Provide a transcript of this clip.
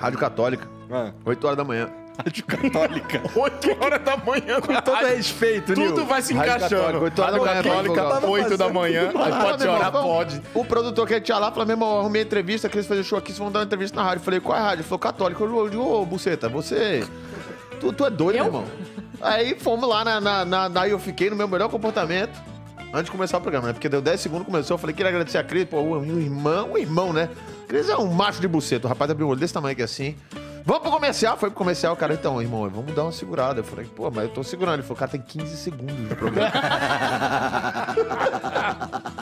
Rádio Católica. 8 horas da manhã. Rádio Católica. 8 horas da manhã. Com todo respeito, Nil. Tudo vai se Rádio encaixando. Católica, 8 horas da manhã, Católica, Paulo. 8 da manhã. Aí pode chorar, pode. O produtor que tinha lá falou, meu irmão, eu arrumei entrevista, queria fazer show aqui, vocês vão dar uma entrevista na rádio. Eu falei, qual é a rádio? Ele falou, Católica. Eu digo, ô, Buceta, você... Tu é doido, meu irmão. Aí fomos lá, aí eu fiquei no meu melhor comportamento antes de começar o programa, né? Porque deu 10 segundos, começou, eu falei, queria agradecer a Cris, pô, um irmão, né? Cris é um macho de buceta, o rapaz abriu um olho desse tamanho aqui assim. Vamos pro comercial? Foi pro comercial, cara, então, irmão, vamos dar uma segurada. Eu falei, pô, mas eu tô segurando. Ele falou, cara, tem 15 segundos de programa.